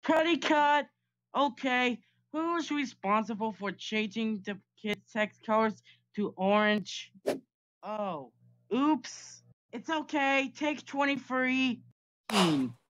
Cuddy cut. Okay, who's responsible for changing the kids' text colors to orange? Oh, oops. It's okay. Take 23.